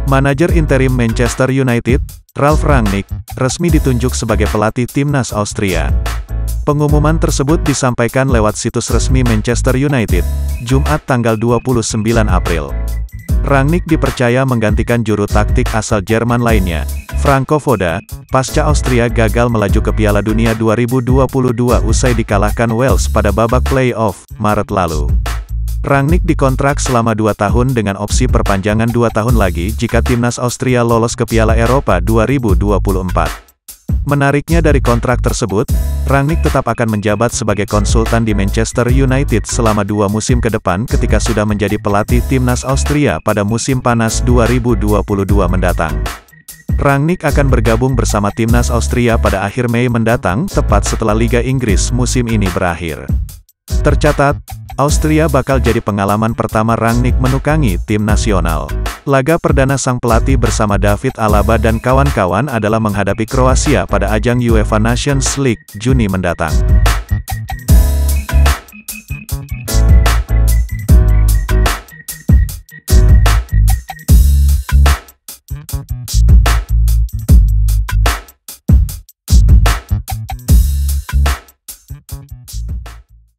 Manajer interim Manchester United, Ralf Rangnick, resmi ditunjuk sebagai pelatih timnas Austria. Pengumuman tersebut disampaikan lewat situs resmi Manchester United, Jumat tanggal 29 April. Rangnick dipercaya menggantikan juru taktik asal Jerman lainnya, Franco Foda, pasca Austria gagal melaju ke Piala Dunia 2022 usai dikalahkan Wales pada babak play-off, Maret lalu. Rangnick dikontrak selama 2 tahun dengan opsi perpanjangan 2 tahun lagi jika timnas Austria lolos ke Piala Eropa 2024. Menariknya dari kontrak tersebut, Rangnick tetap akan menjabat sebagai konsultan di Manchester United selama 2 musim ke depan ketika sudah menjadi pelatih timnas Austria pada musim panas 2022 mendatang. Rangnick akan bergabung bersama timnas Austria pada akhir Mei mendatang, tepat setelah Liga Inggris musim ini berakhir. Tercatat, Austria bakal jadi pengalaman pertama Rangnick menukangi tim nasional. Laga perdana sang pelatih bersama David Alaba dan kawan-kawan adalah menghadapi Kroasia pada ajang UEFA Nations League, Juni mendatang.